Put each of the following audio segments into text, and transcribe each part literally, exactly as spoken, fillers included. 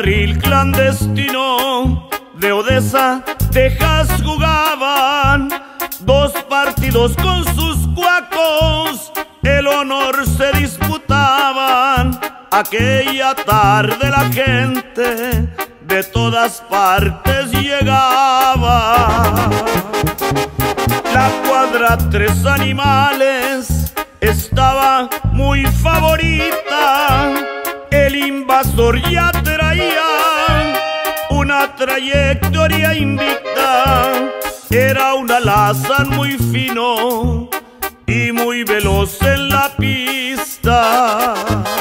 carril clandestino de Odessa, Texas jugaban dos partidos con sus cuacos, el honor se disputaban. Aquella tarde la gente de todas partes llegaba. La cuadra Tres Animales estaba muy favorita. El Invasor ya traía una trayectoria invicta. Era un alazán muy fino y muy veloz en la pista.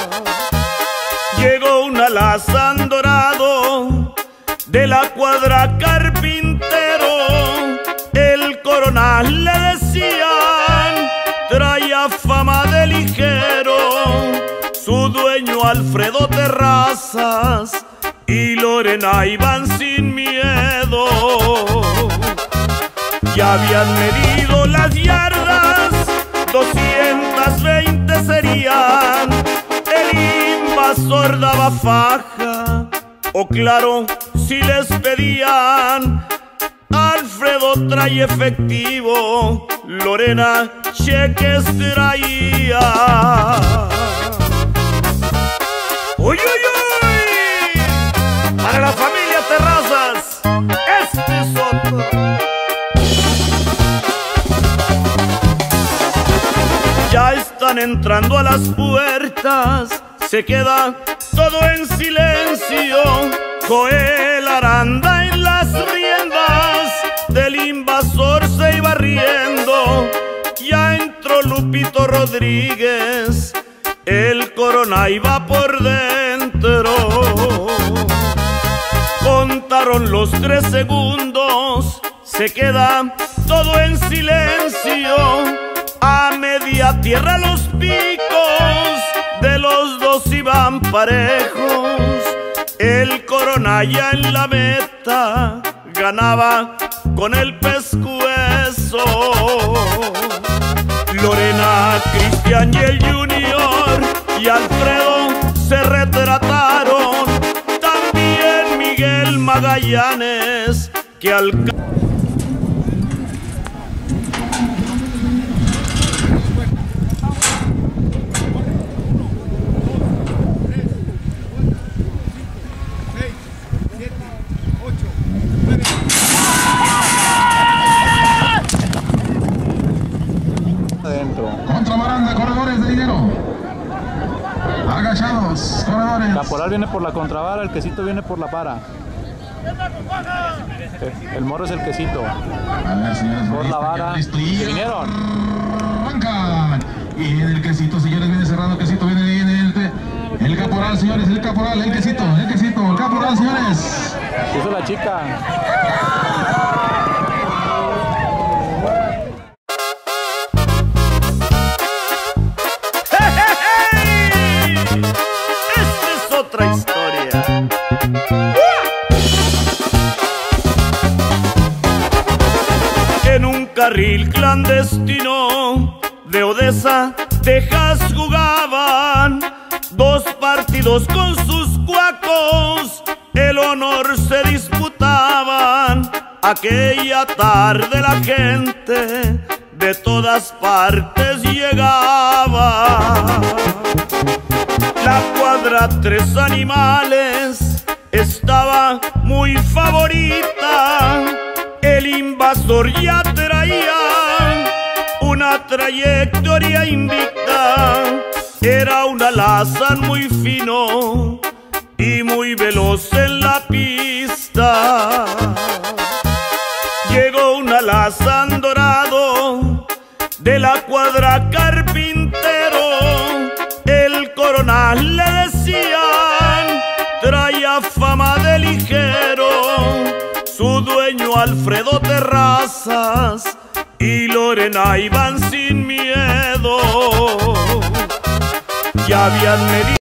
Llegó un alazán dorado de la cuadra Carpintero. El Coronal le decían, traía fama de ligero. Su dueño Alfredo Terrazas y Lorena iban sin miedo. Ya habían medido las yardas, doscientas veinte serían. El Invasor daba faja, o claro, si les pedían. Alfredo trae efectivo, Lorena cheques traía. ¡Uy, uy, uy! Para la familia Terrazas, este es otro. Ya están entrando a las puertas, se queda todo en silencio. Joel Aranda en las riendas, del Invasor se iba riendo. Ya entró Lupito Rodríguez, el Corona iba por dentro. Contaron los tres segundos, se queda todo en silencio. A media tierra los picos de los dos iban parejos. El Corona ya en la meta ganaba con el pescuezo. Lorena, Cristian y el Junior y Alfredo se retrataron. También Miguel Magallanes, que al Contra Maranda, corredores de dinero. Agachados, corredores. Caporal viene por la contravara, el quesito viene por la para. El morro es el quesito. A ver, señores, por la vara. Listo, y ¿Se vinieron? Arrancan. Y viene el quesito, señores, viene cerrando el quesito, viene, viene el, el caporal, señores, el caporal, el quesito, el quesito, el caporal, señores. ¿Qué hizo la chica? otra historia. En un carril clandestino de Odessa, Texas jugaban dos partidos con sus cuacos, el honor se disputaban. Aquella tarde la gente de todas partes llegaba. La cuadra Tres Animales estaba muy favorita. El Invasor ya traía una trayectoria invicta. Era un alazán muy fino y muy veloz en la pista. Llegó un alazán dorado de la cuadra Carpintero. El Coronal le decían, traía fama de ligero. Su dueño Alfredo Terrazas y Lorena iban sin miedo. Ya habían medido